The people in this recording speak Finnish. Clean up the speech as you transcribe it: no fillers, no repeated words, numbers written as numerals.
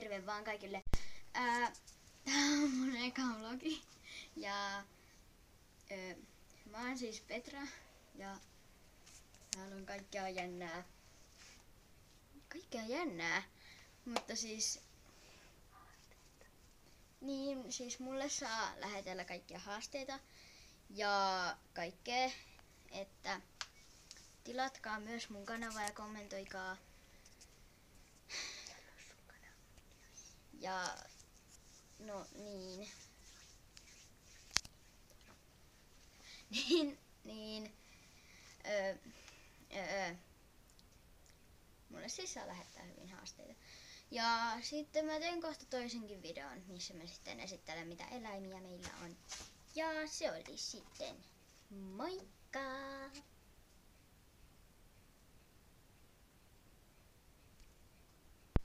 terve vaan kaikille. Tää on mun eka vlogi. Ja mä oon siis Petra. Ja täällä on kaikkea jännää. Kaikkea jännää. Mutta siis... Niin, siis mulle saa lähetellä kaikkia haasteita. Ja kaikkea. Että tilatkaa myös mun kanavaa ja kommentoikaa. Ja no niin. Mulle siis saa lähettää hyvin haasteita. Ja sitten mä teen kohta toisenkin videon, missä mä sitten esittelen mitä eläimiä meillä on. Ja se oli sitten. Moikka!